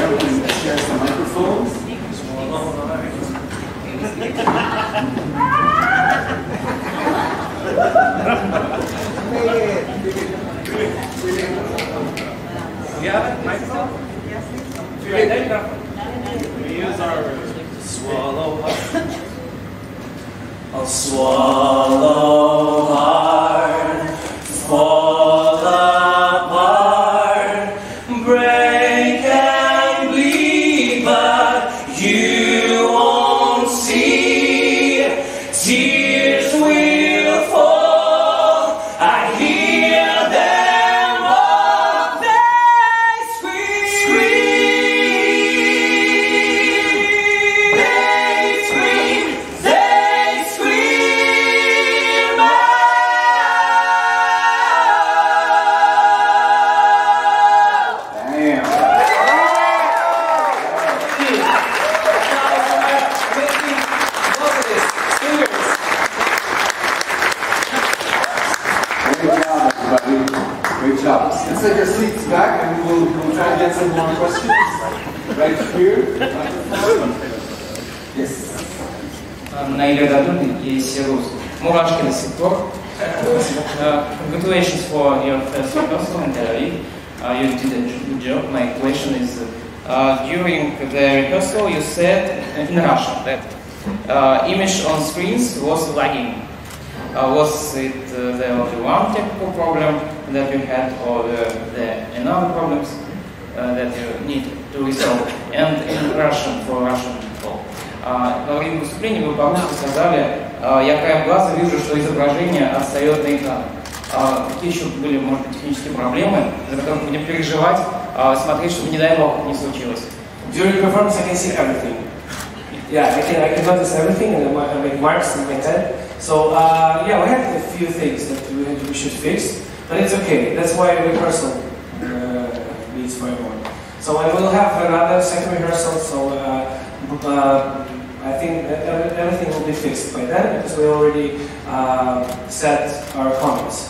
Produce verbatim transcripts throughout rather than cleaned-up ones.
can share some microphones. Yeah, microphone? We use our swallow hard. I'll swallow hard, fall apart, break and bleed, but you won't see. Tears will fall, I hear them all, they scream, they scream, they scream out. Damn. Great job, everybody. Great job. Let's take our seats back and we'll, we'll try and get some more questions. Right here. Yes. Наиля Дадун и Сирус. Мурашки до сих пор. Congratulations for your first rehearsal in Tel Aviv. Uh, you did a good job. My question is, uh, during the rehearsal you said in Russian that uh, image on screens was lagging. Uh, was it uh, the only one technical problem that you had, or uh, the another problems uh, that you need to resolve? And in Russian, for Russian people. Uh, во время выступления вы по-русски сказали, uh, я краем глаза вижу, что изображение отстает на экране. Uh, какие еще были, может быть, технические проблемы, за которые будем переживать, uh, смотреть, чтобы не дай бог не случилось? During performance, I can see everything. Yeah, I can I can notice everything and I make marks in my head. So uh, yeah, we have a few things that we, we should fix, but it's okay. That's why rehearsal uh, needs for everyone. So I will have another second rehearsal. So uh, uh, I think that everything will be fixed by then because we already uh, set our comments.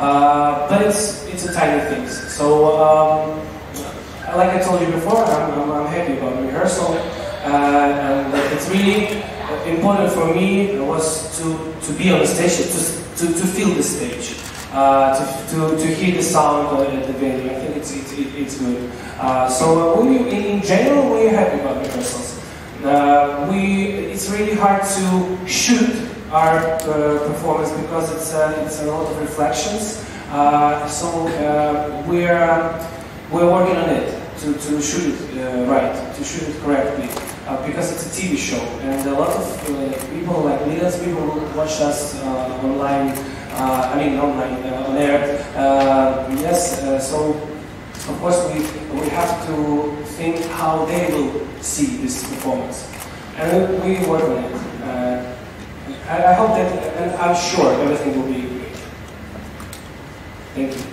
Uh, but it's it's a tiny things. So um, like I told you before, I'm I'm, I'm happy about the rehearsal. Uh, and it's really important for me was to, to be on the stage, to, to, to feel the stage, uh, to, to, to hear the sound at the venue. I think it's, it's, it's good. Uh, so uh, we, in, in general, we're happy about rehearsals. Uh, we, it's really hard to shoot our uh, performance because it's, uh, it's a lot of reflections. Uh, so uh, we're, we're working on it. To, to shoot it uh, right, to shoot it correctly, uh, because it's a T V show, and a lot of uh, people, like millions of people, will watch us uh, online. Uh, I mean, online uh, on air. Uh, yes, uh, so of course we we have to think how they will see this performance, and we work on it. Uh, I, I hope that, and I'm sure everything will be great. Thank you.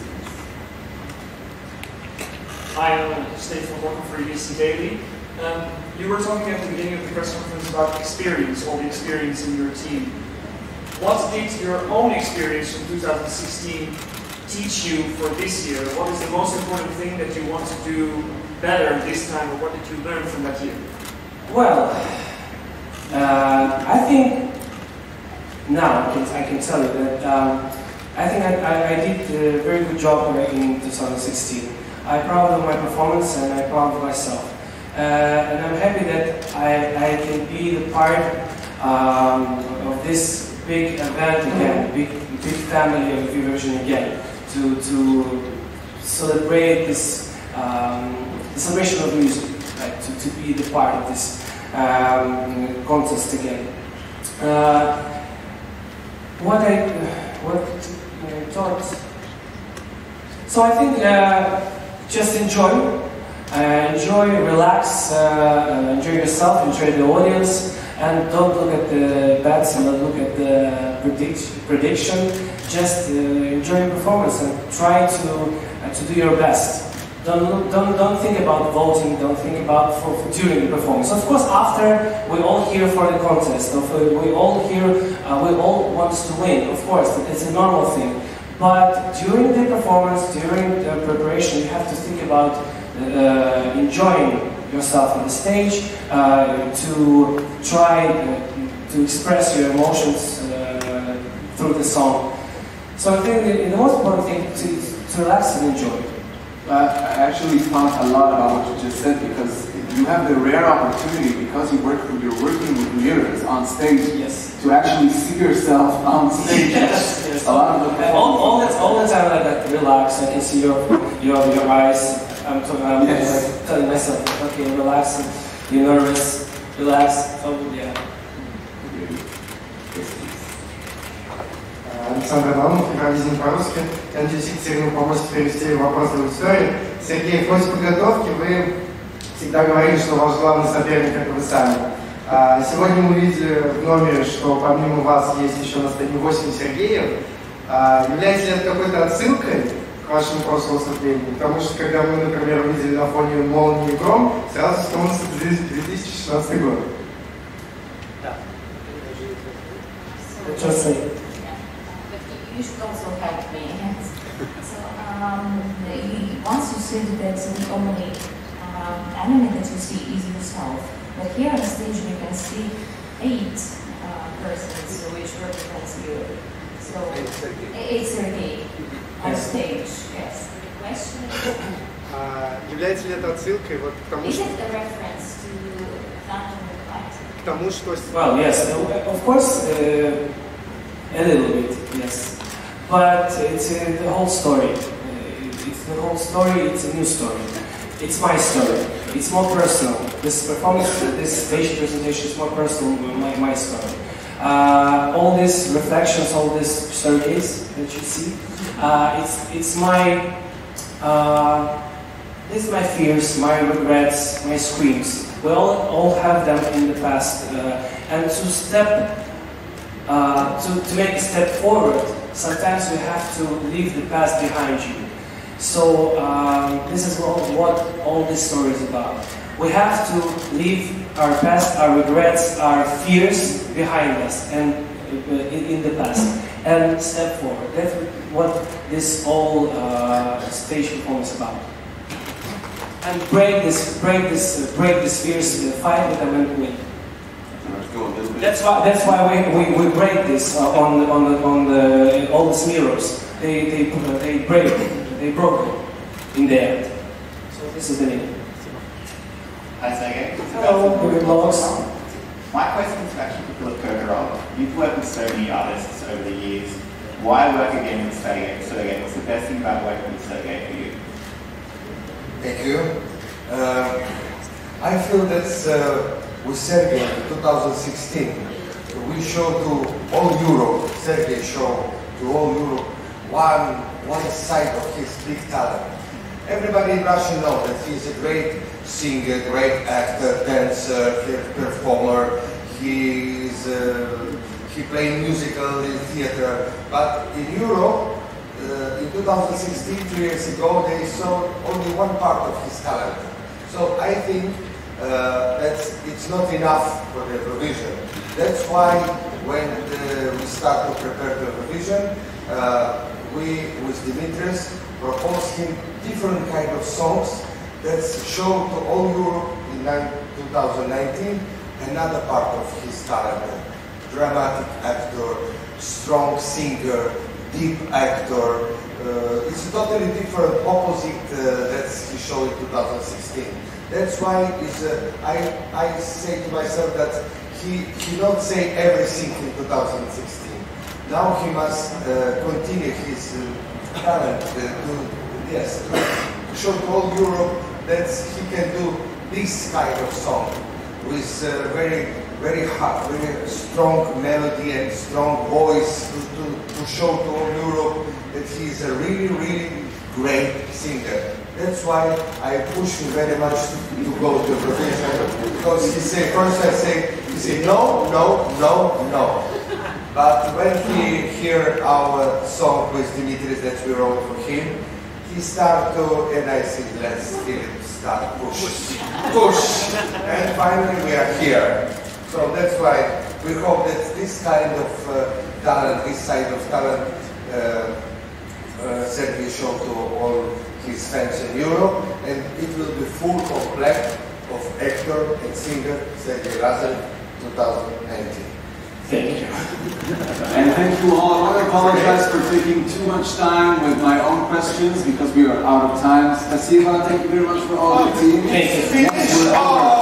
Hi, I'm Stefan working for U C Daily. Um, you were talking at the beginning of the press conference about experience, all the experience in your team. What did your own experience from two thousand sixteen teach you for this year? What is the most important thing that you want to do better this time, or what did you learn from that year? Well, uh, I think now I can, I can tell you that um, I think I, I, I did a very good job in two thousand sixteen. I'm proud of my performance and I'm proud of myself. Uh, and I'm happy that I, I can be the part um, of this big event again, big, big family of Eurovision again, to, to celebrate this um, the celebration of music, right? to, to be the part of this um, contest again. Uh, what I what I thought. So I think. Uh, Just enjoy, uh, enjoy, relax, uh, enjoy yourself, enjoy the audience, and don't look at the bets and don't look at the predict prediction. Just uh, enjoy your performance and try to uh, to do your best. Don't look, don't don't think about voting. Don't think about for, for during the performance. Of course, after we all here for the contest. We all here. Uh, we all want to win. Of course, it's a normal thing. But during the performance, during the preparation, you have to think about uh, enjoying yourself on the stage, uh, to try uh, to express your emotions uh, through the song. So I think the, the most important thing is to, to relax and enjoy. Uh, I actually found a lot about what you just said, because you have the rare opportunity, because you work, you're working with mirrors on stage, Yes. to actually see yourself on stage. Yes, yes. A lot of the And all, all, the, all the time like that, relax, I can see your, your, your eyes. I'm, talking, I'm Yes. like telling myself, okay, relax, you're nervous, relax. Oh, yeah. Александр Иванов, импровизируем по-русски. Я надеюсь, Екатерина, вы поможете перевести вопрос в аудиторию. Сергей, в ходе подготовки вы всегда говорили, что ваш главный соперник – это вы сами. А сегодня мы увидели в номере, что помимо вас есть еще на сцене восемь Сергеев. А является ли это какой-то отсылкой к вашему прошлому выступлению? Потому что, когда мы, например, увидели на фоне «Молнии и гром», сразу вспомнился две тысячи шестнадцатый год. Just say. You should also help me. So, um, you, once you said that the only um, enemy that you see is yourself, but here on the stage you can see eight uh, persons which represents you. So it's Sergei on stage. Yes. The question is, А является ли это отсылкой вот к тому, is что, it a reference to Phantom of the Light? к тому, что Well, yes, of course, uh, a little bit, yes. But it's uh, the whole story. Uh, it's the whole story, it's a new story. It's my story. It's more personal. This performance, this stage presentation is more personal than my, my story. Uh, all these reflections, all these surveys that you see, uh, it's, it's my, uh, it's my fears, my regrets, my screams. We all, all have them in the past. Uh, and to step Uh, to, to make a step forward, sometimes we have to leave the past behind you. So um, this is what, what all this story is about. We have to leave our past, our regrets, our fears behind us and uh, in, in the past, and step forward. That's what this whole uh, stage performance is about. And break this, break this, uh, break this fears, uh, fight with them and win. That's why. That's why we, we, we break this uh, on on the, on the all these mirrors. They they they break. They broke it in the end. So this is the name. Hi Sergey. Hello, good vlogs. My question is actually for Philip Kirkorov. You've worked with so many artists over the years. Why work again with Sergey? Sergey, what's the best thing about working with Sergey for you? Thank you. Uh, I feel that. Uh, With Sergey in two thousand sixteen, we show to all Europe, Sergey showed to all Europe one, one side of his big talent. Everybody in Russia knows that he is a great singer, great actor, dancer, performer. He is uh, he played musical in theater. But in Europe, uh, in two thousand sixteen, two years ago, they saw only one part of his talent. So I think Uh, that's, it's not enough for the Eurovision. That's why when the, we start to prepare the Eurovision, uh, we, with Dimitris, propose him different kind of songs that show to all Europe in two thousand nineteen another part of his talent. Dramatic actor, strong singer, deep actor. Uh, it's a totally different opposite uh, that he showed in two thousand sixteen. That's why is, uh, I, I say to myself that he, he not say everything in two thousand sixteen. Now he must uh, continue his uh, talent uh, to, yes, to, to show to all Europe that he can do this kind of song with uh, very, very hard, very strong melody and strong voice to, to, to show to all Europe that he is a really, really great singer. That's why I push him very much to, to go to Eurovision, because he say, first I say, he say no, no, no, no. But when he hear our song with Dimitris that we wrote for him, he start to, and I say, let's start push, push, and finally we are here. So that's why we hope that this kind of uh, talent, this side of talent, uh, uh, Sergey showed to all his fans in Europe, and it will be full complete of actor and singer Sergei Lazarev twenty nineteen. Thank you. And thank you all. I want to apologize for taking too much time with my own questions because we are out of time. Spasiba, thank you very much for all the team. Thank you. Finish!